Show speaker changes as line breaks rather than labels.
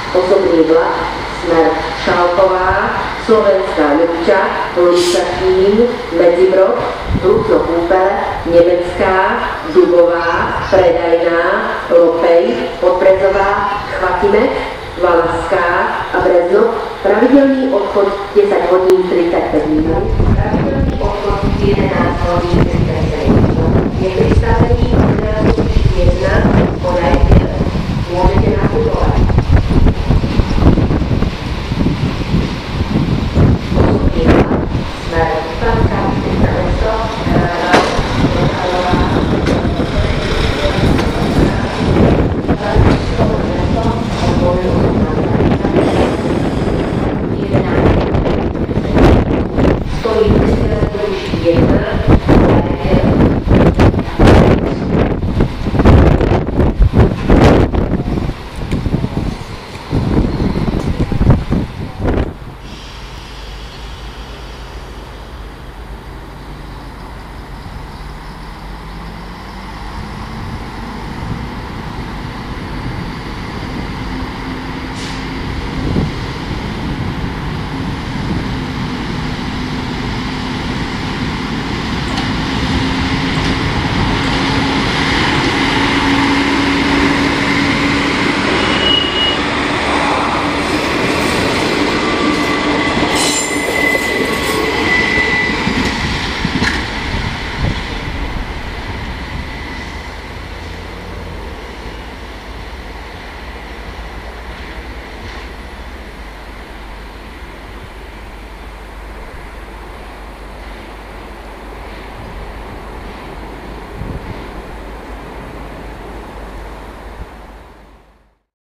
osobný vlak, smer Šálková, Slovenská Ľubča, Lisatín, Medzibrod, Trutno-Kúpele, Nemecká, Dubová, Predajná, Lopej, Podbrezová, Chvatimek, Valašská a Brezno. Pravidelný odchod 10 hodín 35 minút, pravidelný odchod 11 hodín 35 minút.